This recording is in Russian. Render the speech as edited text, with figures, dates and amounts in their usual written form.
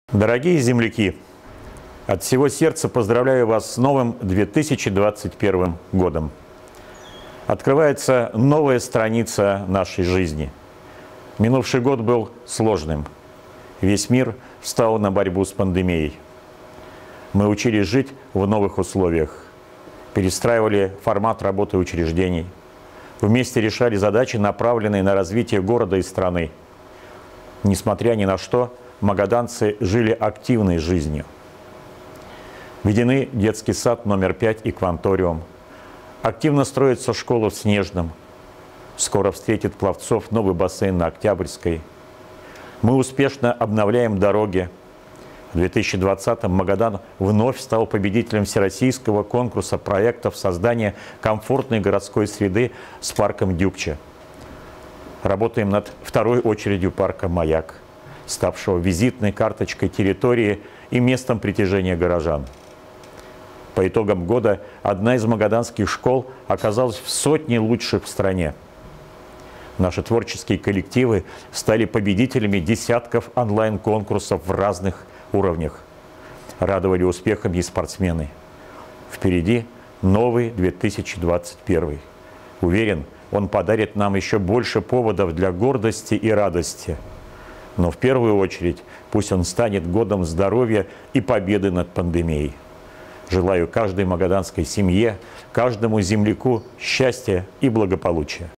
Дорогие земляки, от всего сердца поздравляю вас с новым 2021 годом. Открывается новая страница нашей жизни. Минувший год был сложным. Весь мир встал на борьбу с пандемией. Мы учились жить в новых условиях, перестраивали формат работы учреждений, вместе решали задачи, направленные на развитие города и страны. Несмотря ни на что, магаданцы жили активной жизнью. Введены детский сад номер 5 и кванториум. Активно строится школа в Снежном. Скоро встретит пловцов новый бассейн на Октябрьской. Мы успешно обновляем дороги. В 2020-м Магадан вновь стал победителем всероссийского конкурса проектов создания комфортной городской среды с парком Дюкче. Работаем над второй очередью парка «Маяк», ставшего визитной карточкой территории и местом притяжения горожан. По итогам года одна из магаданских школ оказалась в сотне лучших в стране. Наши творческие коллективы стали победителями десятков онлайн-конкурсов в разных уровнях. Радовали успехами и спортсмены. Впереди новый 2021. Уверен, он подарит нам еще больше поводов для гордости и радости. Но в первую очередь пусть он станет годом здоровья и победы над пандемией. Желаю каждой магаданской семье, каждому земляку счастья и благополучия.